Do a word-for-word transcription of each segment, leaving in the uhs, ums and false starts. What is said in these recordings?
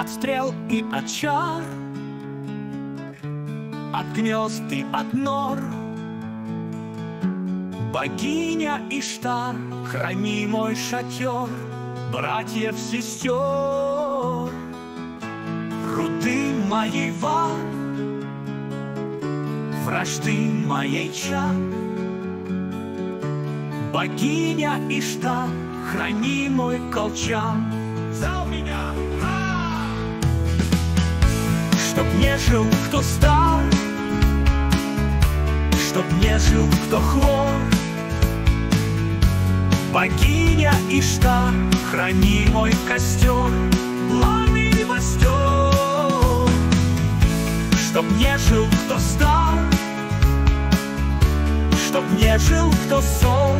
от стрел и от чар, от гнезд и от нор. Богиня Иштар, храни мой шатер, братьев, сестер. Руды моей вар, вражды моей чар. Богиня Иштар, храни мой колчан. За меня! А! Чтоб не жил, кто стар, чтоб не жил, кто хвор. Богиня Иштар, храни мой костер, пламя востер. Чтоб не жил, кто стар, чтоб не жил, кто сол.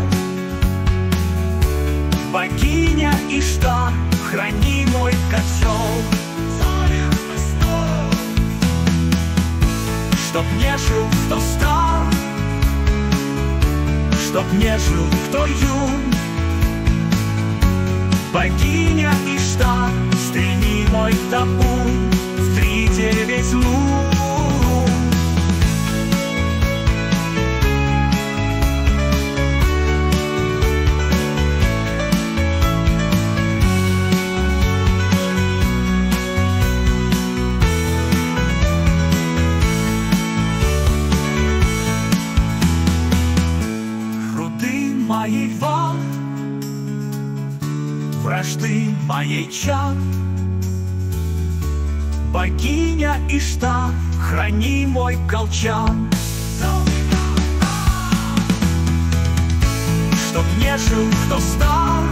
Богиня Иштар, храни мой котел. Чтоб не жил, кто стар, чтоб не жил, кто юн. Богиня Иштар, стрельни мой табун в три девять лун. Моей вар, вражды моей чар. Богиня Иштар, храни мой колчан. Чтоб не жил, кто стар,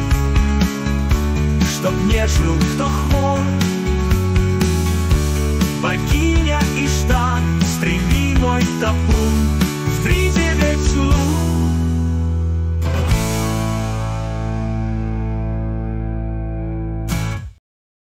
чтоб не жил, кто хвор. Богиня Иштар, стрели мой топор.